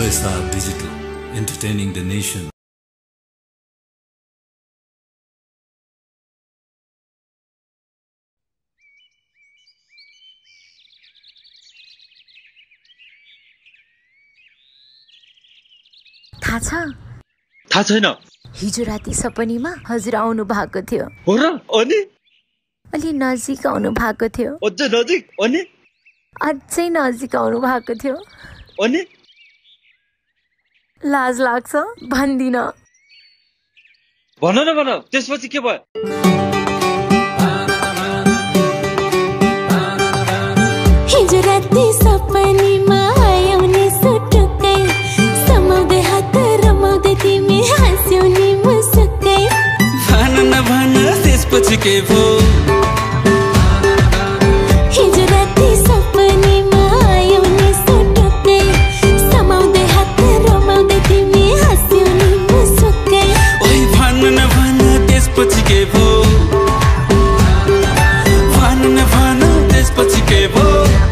OSR Digital, entertaining the nation. थाहा छैन। हिजो राति सपनीमा हजुर आउनु भएको थियो। हो र? अनि अलि नजिक आउनु भएको थियो। अझै नजिक? अनि अझै नजिक आउनु भएको थियो। अनि लाज लाग्छ भन्दिन। भन न भन, त्यसपछि के भयो? हिजो राति सपनीमा आयौ नि सुटुक्कै, समाउँदै हात रमाउँदै तिमी हाँस्यौ नि मुसुक्कै। भन न भन त्यसपछि के भयो? हिजो राति सपनीमा आयौ नि सुटुक्कै, समाउँदै हात रमाउँदै तिमी हाँस्यौ नि मुसुक्कै। ओइ भन न भन त्यसपछि के भयो? भन न भन त्यसपछि के भयो?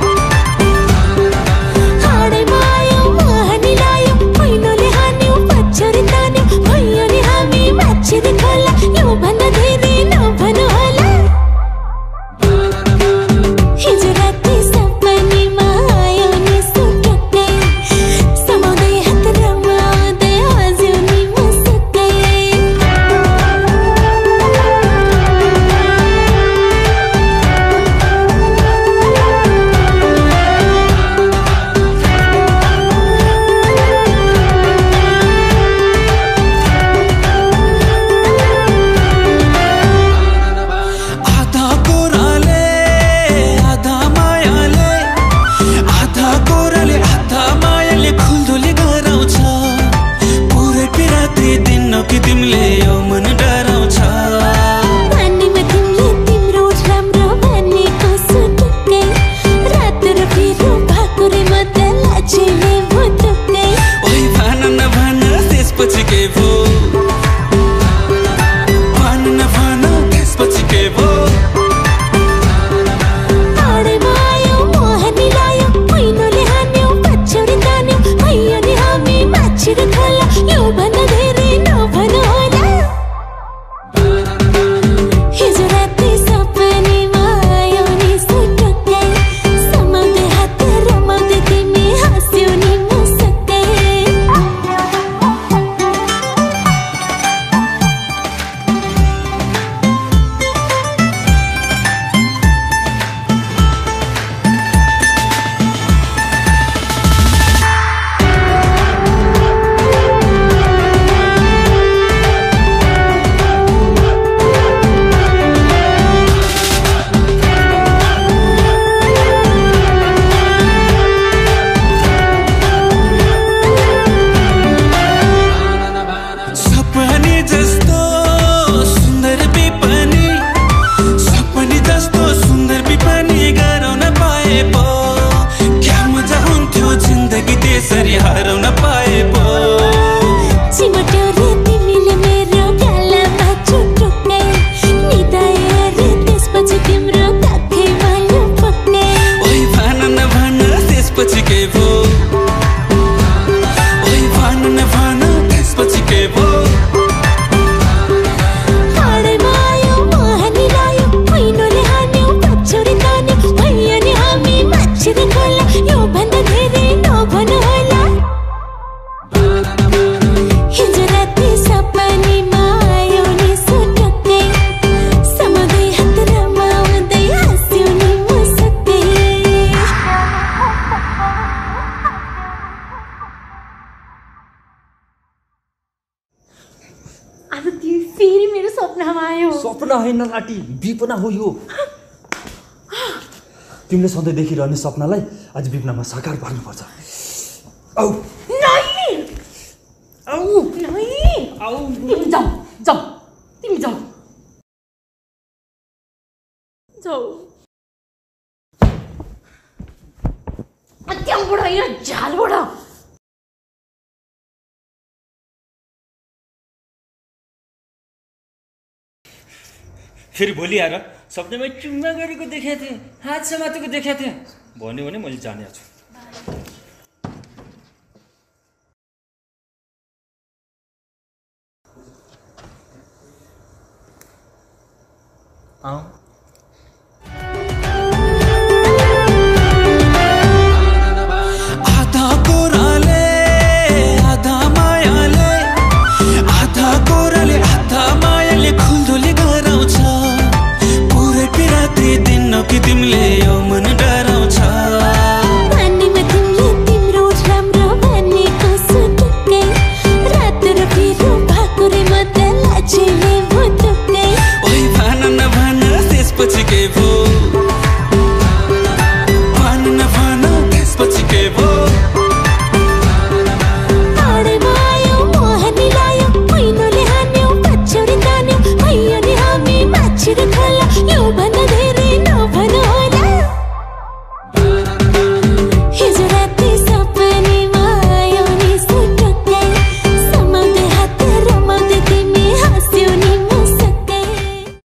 विपना हो यो। तिमीले सधैँ देखिरहने सपनालाई आज विपनामा साकार पार्नुपर्छ। आऊ आऊ आऊ जाऊ जाऊ तिमी जाऊ जाऊ। त्यहाँबाट होइन झालबाट। फेरि भोलि आएर सपनामा चुम्मा गरेको देखाएको थिएँ, हात समातेको देखाएको थिएँ भन्यो भने मैले जाने छु। अँ